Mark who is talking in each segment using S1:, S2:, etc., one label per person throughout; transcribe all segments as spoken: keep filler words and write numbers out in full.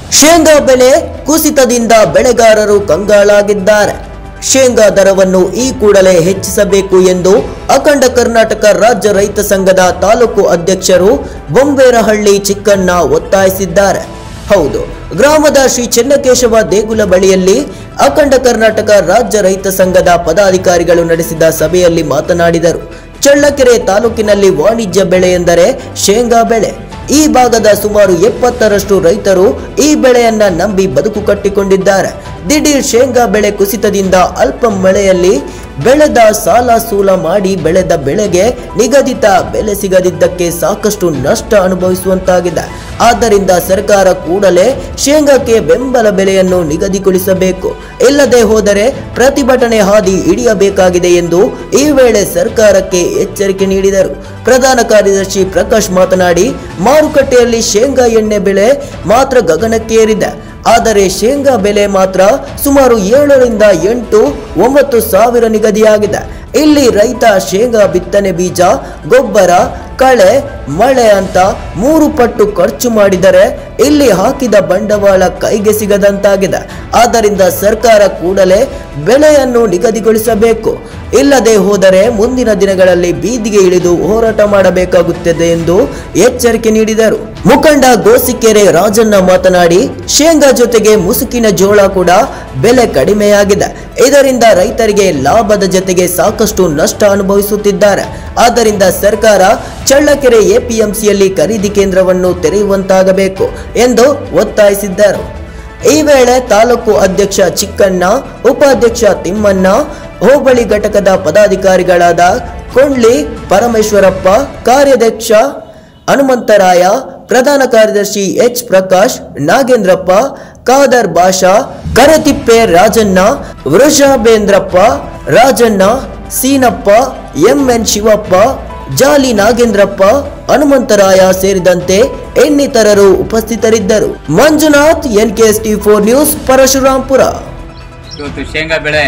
S1: ಶೇಂಗಾ ಬೆಲೆ ಕುಸಿತದಿಂದ ಬೆಳೆಗಾರರು ಕಂಗಾಲಾಗಿದ್ದಾರೆ. ಶೇಂಗಾ ದರವನ್ನು ಈ ಕೂಡಲೇ ಹೆಚ್ಚಿಸಬೇಕು ಎಂದು ಅಖಂಡ ಕರ್ನಾಟಕ ರಾಜ್ಯ ರೈತ ಸಂಘದ ತಾಲೂಕು ಅಧ್ಯಕ್ಷರು ಬೊಂಬೇರಹಳ್ಳಿ ಚಿಕ್ಕಣ್ಣ ಒತ್ತಾಯಿಸಿದ್ದಾರೆ. ಹೌದು, ಗ್ರಾಮದ ಶ್ರೀ ಚೆನ್ನಕೇಶವ ದೇಗುಲ ಬಳಿಯಲ್ಲಿ ಅಖಂಡ ಕರ್ನಾಟಕ ರಾಜ್ಯ ರೈತ ಸಂಘದ ಪದಾಧಿಕಾರಿಗಳು ನಡೆಸಿದ ಸಭೆಯಲ್ಲಿ ಮಾತನಾಡಿದರು. ಚಳ್ಳಕೆರೆ ತಾಲೂಕಿನಲ್ಲಿ ವಾಣಿಜ್ಯ ಬೆಳೆ ಎಂದರೆ ಶೇಂಗಾ ಬೆಳೆ. ಈ ಭಾಗದ ಸುಮಾರು ಎಪ್ಪತ್ತರಷ್ಟು ರೈತರು ಈ ಬೆಳೆಯನ್ನ ನಂಬಿ ಬದುಕು ಕಟ್ಟಿಕೊಂಡಿದ್ದಾರೆ. ದಿಢೀರ್ ಶೇಂಗಾ ಬೆಳೆ ಕುಸಿತದಿಂದ ಅಲ್ಪ ಮಳೆಯಲ್ಲಿ ಬೆಳೆದ ಸಾಲ ಸೂಲ ಮಾಡಿ ಬೆಳೆದ ಬೆಳೆಗೆ ನಿಗದಿತ ಬೆಲೆ ಸಿಗದಿದ್ದಕ್ಕೆ ಸಾಕಷ್ಟು ನಷ್ಟ ಅನುಭವಿಸುವಂತಾಗಿದೆ. ಆದ್ದರಿಂದ ಸರ್ಕಾರ ಕೂಡಲೇ ಶೇಂಗಾಕ್ಕೆ ಬೆಂಬಲ ಬೆಲೆಯನ್ನು ನಿಗದಿಗೊಳಿಸಬೇಕು, ಇಲ್ಲದೆ ಹೋದರೆ ಪ್ರತಿಭಟನೆ ಹಾದಿ ಹಿಡಿಯಬೇಕಾಗಿದೆ ಎಂದು ಈ ವೇಳೆ ಸರ್ಕಾರಕ್ಕೆ ಎಚ್ಚರಿಕೆ ನೀಡಿದರು. ಪ್ರಧಾನ ಕಾರ್ಯದರ್ಶಿ ಪ್ರಕಾಶ್ ಮಾತನಾಡಿ, ಮಾರುಕಟ್ಟೆಯಲ್ಲಿ ಶೇಂಗಾ ಎಣ್ಣೆ ಬೆಲೆ ಮಾತ್ರ ಗಗನಕ್ಕೇರಿದೆ. ಆದರೆ ಶೇಂಗಾ ಬೆಲೆ ಮಾತ್ರ ಸುಮಾರು ಏಳರಿಂದ ಎಂಟು ಒಂಬತ್ತು ಸಾವಿರ ನಿಗದಿಯಾಗಿದೆ. ಇಲ್ಲಿ ರೈತ ಶೇಂಗಾ ಬಿತ್ತನೆ ಬೀಜ, ಗೊಬ್ಬರ, ಕಳೆ, ಮಳೆ ಅಂತ ಮೂರು ಪಟ್ಟು ಖರ್ಚು ಮಾಡಿದರೆ ಇಲ್ಲಿ ಹಾಕಿದ ಬಂಡವಾಳ ಕೈಗೆ ಸಿಗದಂತಾಗಿದೆ. ಆದ್ದರಿಂದ ಸರ್ಕಾರ ಕೂಡಲೇ ಬೆಲೆಯನ್ನು ನಿಗದಿಗೊಳಿಸಬೇಕು, ಇಲ್ಲದೆ ಹೋದರೆ ಮುಂದಿನ ದಿನಗಳಲ್ಲಿ ಬೀದಿಗೆ ಇಳಿದು ಹೋರಾಟ ಮಾಡಬೇಕಾಗುತ್ತದೆ ಎಂದು ಎಚ್ಚರಿಕೆ ನೀಡಿದರು. ಮುಖಂಡ ಗೋಸಿಕೆರೆ ರಾಜಣ್ಣ ಮಾತನಾಡಿ, ಶೇಂಗಾ ಜೊತೆಗೆ ಮುಸುಕಿನ ಜೋಳ ಕೂಡ ಬೆಲೆ ಕಡಿಮೆಯಾಗಿದೆ. ಇದರಿಂದ ರೈತರಿಗೆ ಲಾಭದ ಜೊತೆಗೆ ಸಾಕಷ್ಟು ನಷ್ಟ ಅನುಭವಿಸುತ್ತಿದ್ದಾರೆ. ಆದ್ದರಿಂದ ಸರ್ಕಾರ ಚಳ್ಳಕೆರೆ ಎಪಿಎಂಸಿಯಲ್ಲಿ ಖರೀದಿ ಕೇಂದ್ರವನ್ನು ತೆರೆಯುವಂತಾಗಬೇಕು ಎಂದು ಒತ್ತಾಯಿಸಿದ್ದರು. ಈ ವೇಳೆ ತಾಲೂಕು ಅಧ್ಯಕ್ಷ ಚಿಕ್ಕಣ್ಣ, ಉಪಾಧ್ಯಕ್ಷ ತಿಮ್ಮಣ್ಣ, ಹೋಬಳಿ ಘಟಕದ ಪದಾಧಿಕಾರಿಗಳಾದ ಕೊಂಡ್ಲಿ ಪರಮೇಶ್ವರಪ್ಪ, ಕಾರ್ಯಾಧ್ಯಕ್ಷ ಹನುಮಂತರಾಯ, ಪ್ರಧಾನ ಕಾರ್ಯದರ್ಶಿ ಎಚ್ ಪ್ರಕಾಶ್, ನಾಗೇಂದ್ರಪ್ಪ, ಖಾದರ್ ಬಾಷಾ, ಕರತಿಪ್ಪೆ ರಾಜಣ್ಣ, ವೃಷಭೇಂದ್ರಪ್ಪ, ರಾಜಣ್ಣ, ಸೀನಪ್ಪ, ಎಂಎನ್ ಶಿವಪ್ಪ, ಜಾಲಿ ನಾಗೇಂದ್ರಪ್ಪ, ಹನುಮಂತರಾಯ ಸೇರಿದಂತೆ ಇನ್ನಿತರರು ಉಪಸ್ಥಿತರಿದ್ದರು. Manjunath, N K S T four news, Parashurampura.
S2: ಇವತ್ತು ಶೇಂಗಾ ಬೆಳೆ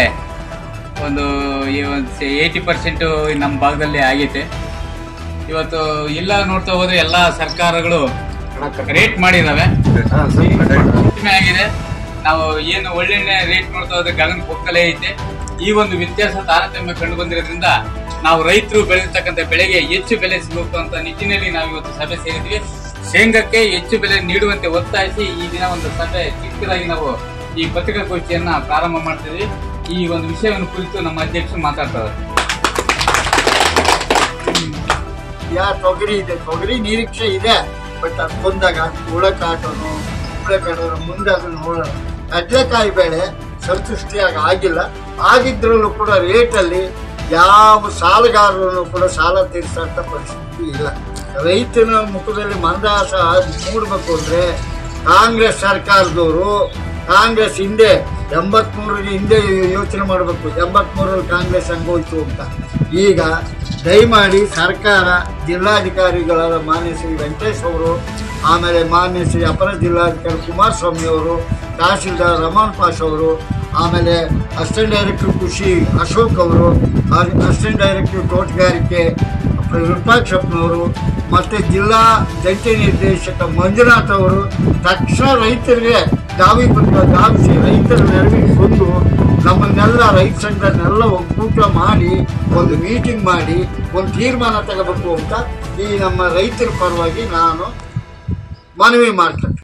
S2: ಒಂದು ಏಯ್ಟಿ ಪರ್ಸೆಂಟ್ ನಮ್ಮ ಭಾಗದಲ್ಲಿ ಆಗೈತೆ. ಇವತ್ತು ಎಲ್ಲ ನೋಡ್ತಾ ಹೋದ್ರೆ ಎಲ್ಲ ಸರ್ಕಾರಗಳು ರೇಟ್ ಮಾಡಿದಾವೆ, ಕಡಿಮೆ ಆಗಿದೆ. ನಾವು ಏನು ಒಳ್ಳೆಣ್ಣೆ ರೇಟ್ ನೋಡ್ತಾ ಹೋದ್ರೆ ಗಗನ ಹೋಗ್ತಲೇ ಐತೆ. ಈ ಒಂದು ವ್ಯತ್ಯಾಸ ತಾರತಮ್ಯ ಕಂಡು ಬಂದಿರೋದ್ರಿಂದ ನಾವು ರೈತರು ಬೆಳೆದಿರ್ತಕ್ಕಂಥ ಬೆಳೆಗೆ ಹೆಚ್ಚು ಬೆಲೆ ಸಿಗಬೇಕು ಅಂತ ನಿಟ್ಟಿನಲ್ಲಿ ನಾವು ಇವತ್ತು ಸಭೆ ಸೇರಿದ್ವಿ. ಶೇಂಗಾಕ್ಕೆ ಹೆಚ್ಚು ಬೆಲೆ ನೀಡುವಂತೆ ಒತ್ತಾಯಿಸಿ ಈ ದಿನ ಒಂದು ಸಭೆ ಚಿಕ್ಕದಾಗಿ ನಾವು ಈ ಪತ್ರಿಕಾಗೋಷ್ಠಿಯನ್ನ ಪ್ರಾರಂಭ ಮಾಡ್ತಿದ್ವಿ. ಈ ಒಂದು ವಿಷಯವನ್ನು ಕುರಿತು ನಮ್ಮ ಅಧ್ಯಕ್ಷರು ಮಾತಾಡ್ತಾರೆ.
S3: ಯಾ ತೊಗರಿ ಇದೆ, ತೊಗರಿ ನಿರೀಕ್ಷೆ ಇದೆ, ಬಟ್ ಅದು ಬಂದಾಗ ಹುಳ ಕಾಟೋನು ಹುಳ ಕಾಟೋನು ಮುಂದೆ ಅದನ್ನು ನೋಡೋಣ. ಕಡಲೆಕಾಯಿ ಬೆಳೆ ಸಂತುಷ್ಟಿಯಾಗಿ ಆಗಿಲ್ಲ. ಆಗಿದ್ರಲ್ಲೂ ಕೂಡ ರೇಟಲ್ಲಿ ಯಾವ ಸಾಲಗಾರರು ಕೂಡ ಸಾಲ ತೀರಿಸಂತ ಪರಿಸ್ಥಿತಿ ಇಲ್ಲ. ರೈತನ ಮುಖದಲ್ಲಿ ಮಂದಹಾಸ ಮೂಡಬೇಕು ಅಂದ್ರೆ ಕಾಂಗ್ರೆಸ್ ಸರ್ಕಾರದವರು ಕಾಂಗ್ರೆಸ್ ಹಿಂದೆ ಎಂಬತ್ಮೂರರಿಗೆ ಹಿಂದೆ ಯೋಚನೆ ಮಾಡಬೇಕು. ಎಂಬತ್ಮೂರಲ್ಲಿ ಕಾಂಗ್ರೆಸ್ ಹಂಗೋಯ್ತು ಅಂತ. ಈಗ ದಯಮಾಡಿ ಸರ್ಕಾರ ಜಿಲ್ಲಾಧಿಕಾರಿಗಳಾದ ಮಾನ್ಯ ಶ್ರೀ ವೆಂಕಟೇಶ್ ಅವರು, ಆಮೇಲೆ ಮಾನ್ಯ ಶ್ರೀ ಅಪರ ಜಿಲ್ಲಾಧಿಕಾರಿ ಕುಮಾರಸ್ವಾಮಿ ಅವರು, ತಹಸೀಲ್ದಾರ್ ರಮಣ್ ಪಾಷ್ ಅವರು, ಆಮೇಲೆ ಅಸಿಸ್ಟೆಂಟ್ ಡೈರೆಕ್ಟರ್ ಕೃಷಿ ಅಶೋಕ್ ಅವರು, ಅಸಿಸ್ಟೆಂಟ್ ಡೈರೆಕ್ಟರ್ ತೋಟಗಾರಿಕೆ ವಿರೂಪಾಕ್ಷಪ್ಪನವರು, ಮತ್ತು ಜಿಲ್ಲಾ ಜಂಟಿ ನಿರ್ದೇಶಕ ಮಂಜುನಾಥ್ ಅವರು ತಕ್ಷಣ ರೈತರಿಗೆ ಗಾವಿ ಬಂದ ಗಾವಿಸಿ ರೈತರ ನೆರವಿಗೆ ಬಂದು ನಮ್ಮನ್ನೆಲ್ಲ ರೈತ ಸಂಘನೆಲ್ಲ ಒಕ್ಕೂಟ ಮಾಡಿ ಒಂದು ಮೀಟಿಂಗ್ ಮಾಡಿ ಒಂದು ತೀರ್ಮಾನ ತಗೋಬೇಕು ಅಂತ ಈ ನಮ್ಮ ರೈತರ ಪರವಾಗಿ ನಾನು ಮನವಿ ಮಾಡ್ತೇನೆ.